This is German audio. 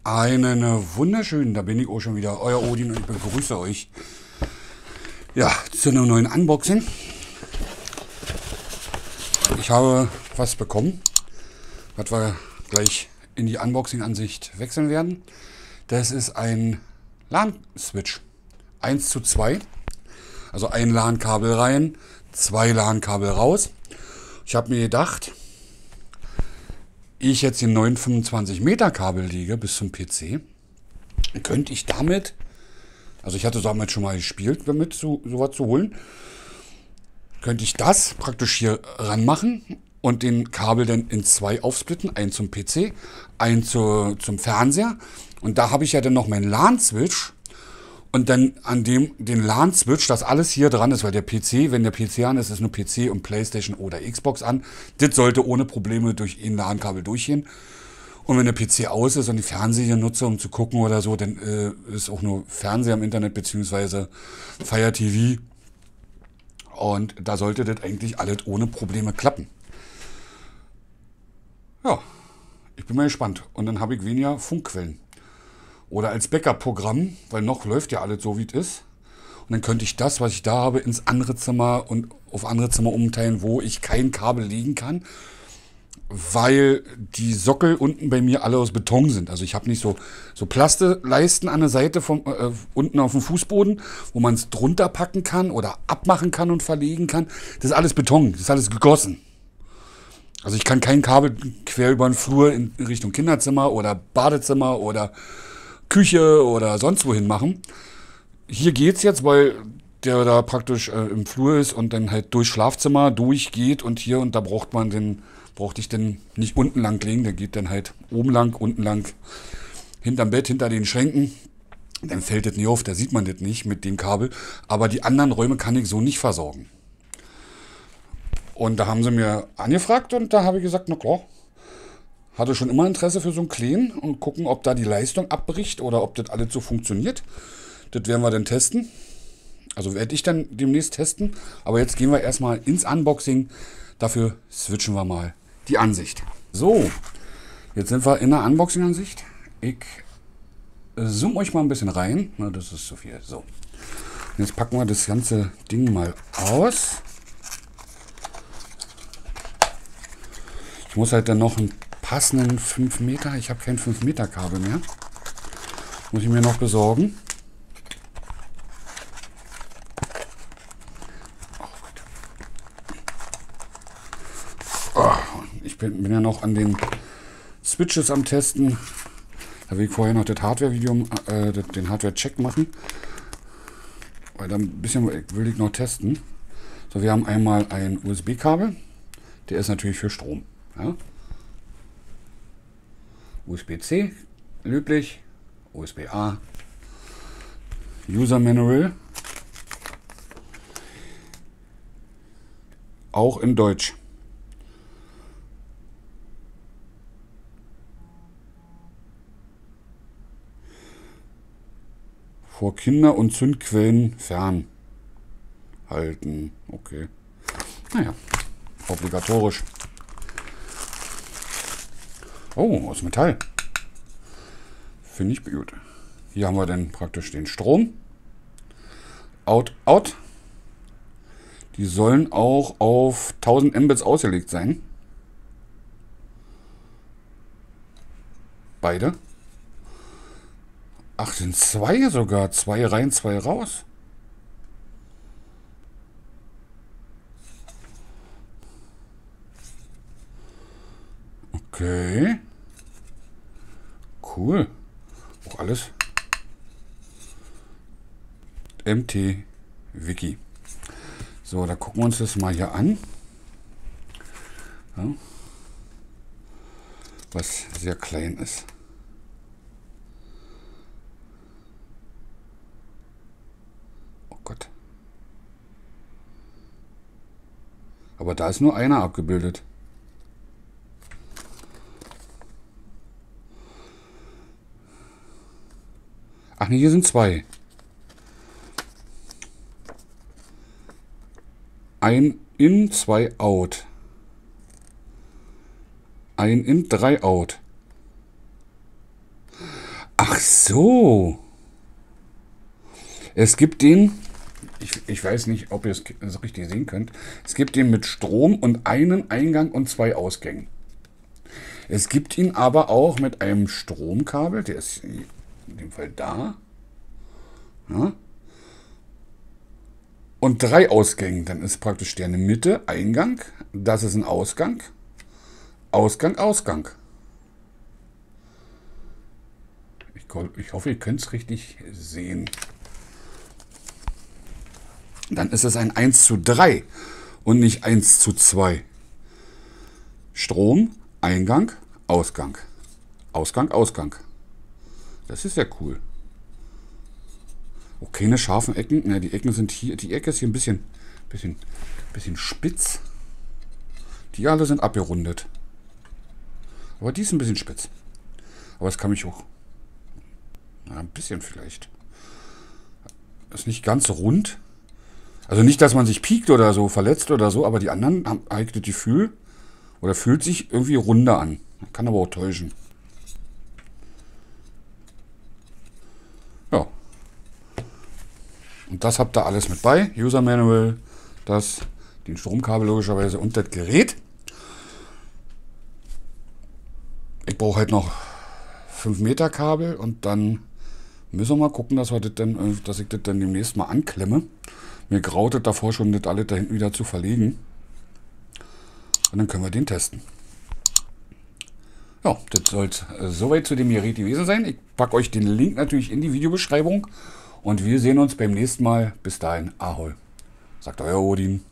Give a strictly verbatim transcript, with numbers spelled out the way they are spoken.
Einen wunderschönen, da bin ich auch schon wieder, euer Odin, und ich begrüße euch. Ja, zu einem neuen Unboxing. Ich habe was bekommen, was wir gleich in die Unboxing-Ansicht wechseln werden. Das ist ein LAN-Switch. eins zu zwei. Also ein LAN-Kabel rein, zwei LAN-Kabel raus. Ich habe mir gedacht, ich jetzt den neuen fünfundzwanzig Meter Kabel liege bis zum P C, könnte ich damit, also ich hatte damit schon mal gespielt, damit so sowas zu holen, könnte ich das praktisch hier ranmachen und den Kabel dann in zwei aufsplitten, ein zum P C, ein zu, zum Fernseher, und da habe ich ja dann noch meinen LAN-Switch. Und dann an dem den LAN-Switch, das alles hier dran ist, weil der P C, wenn der P C an ist, ist nur P C und PlayStation oder Xbox an. Das sollte ohne Probleme durch ein LAN-Kabel durchgehen. Und wenn der P C aus ist und die Fernseher nutze, um zu gucken oder so, dann äh, ist auch nur Fernseher im Internet beziehungsweise Fire T V. Und da sollte das eigentlich alles ohne Probleme klappen. Ja, ich bin mal gespannt. Und dann habe ich weniger Funkquellen. Oder als Backup-Programm, weil noch läuft ja alles so, wie es ist. Und dann könnte ich das, was ich da habe, ins andere Zimmer und auf andere Zimmer umteilen, wo ich kein Kabel legen kann, weil die Sockel unten bei mir alle aus Beton sind. Also ich habe nicht so, so Plasteleisten an der Seite vom, äh, unten auf dem Fußboden, wo man es drunter packen kann oder abmachen kann und verlegen kann. Das ist alles Beton, das ist alles gegossen. Also ich kann kein Kabel quer über den Flur in Richtung Kinderzimmer oder Badezimmer oder Küche oder sonst wohin machen. Hier geht's jetzt, weil der da praktisch äh, im Flur ist und dann halt durch Schlafzimmer durchgeht, und hier, und da braucht man den, brauchte ich den nicht unten lang legen, der geht dann halt oben lang, unten lang, hinterm Bett, hinter den Schränken. Dann fällt das nicht auf, da sieht man das nicht mit dem Kabel. Aber die anderen Räume kann ich so nicht versorgen. Und da haben sie mir angefragt und da habe ich gesagt, na klar. Hatte schon immer Interesse für so einen Kleinen und gucken, ob da die Leistung abbricht oder ob das alles so funktioniert. Das werden wir dann testen. Also werde ich dann demnächst testen. Aber jetzt gehen wir erstmal ins Unboxing. Dafür switchen wir mal die Ansicht. So, jetzt sind wir in der Unboxing-Ansicht. Ich zoome euch mal ein bisschen rein. Na, das ist zu viel. So, jetzt packen wir das ganze Ding mal aus. Ich muss halt dann noch ein passenden fünf Meter. Ich habe kein fünf Meter Kabel mehr. Muss ich mir noch besorgen. Oh, ich bin, bin ja noch an den Switches am Testen. Da will ich vorher noch das Hardware-Video, äh, den Hardware-Check machen. Weil da ein bisschen will ich noch testen. So, wir haben einmal ein U S B-Kabel. Der ist natürlich für Strom. Ja. U S B C, löblich, U S B A, User Manual, auch in Deutsch. Vor Kinder- und Zündquellen fernhalten. Okay. Naja, obligatorisch. Oh, aus Metall. Finde ich gut. Hier haben wir dann praktisch den Strom. Out, out. Die sollen auch auf tausend Mbits ausgelegt sein. Beide. Ach, sind zwei sogar. Zwei rein, zwei raus. Okay. Cool. Auch alles M T Wiki. So, da gucken wir uns das mal hier an. Ja. Was sehr klein ist. Oh Gott. Aber da ist nur einer abgebildet. Ach ne, hier sind zwei. Ein in, zwei out. Ein in, drei out. Ach so. Es gibt den, ich, ich weiß nicht, ob ihr es so richtig sehen könnt, es gibt den mit Strom und einen Eingang und zwei Ausgängen. Es gibt ihn aber auch mit einem Stromkabel, der ist in dem Fall da. Ja. Und drei Ausgängen. Dann ist praktisch der in der Mitte Eingang, das ist ein Ausgang, Ausgang, Ausgang. Ich, ich hoffe, ihr könnt es richtig sehen. Dann ist es ein eins zu drei und nicht eins zu zwei. Strom, Eingang, Ausgang. Ausgang, Ausgang. Das ist ja cool. Oh, keine scharfen Ecken. Na, die Ecken sind hier. Die Ecke ist hier ein bisschen, bisschen, bisschen spitz. Die alle sind abgerundet. Aber die ist ein bisschen spitz. Aber es kann mich auch. Na, ein bisschen vielleicht. Ist nicht ganz rund. Also nicht, dass man sich piekt oder so, verletzt oder so, aber die anderen haben eigentlich das Gefühl oder fühlt sich irgendwie runder an. Kann aber auch täuschen. Ja. Und das habt ihr alles mit bei. User Manual, das, den Stromkabel logischerweise und das Gerät. Ich brauche halt noch fünf Meter Kabel und dann müssen wir mal gucken, dass, wir das dann, dass ich das dann demnächst mal anklemme. Mir graut es davor schon, das alles da hinten wieder zu verlegen. Und dann können wir den testen. Ja, das soll äh, soweit zu dem Gerät gewesen sein. Ich packe euch den Link natürlich in die Videobeschreibung. Und wir sehen uns beim nächsten Mal. Bis dahin, Ahoi. Sagt euer Odin.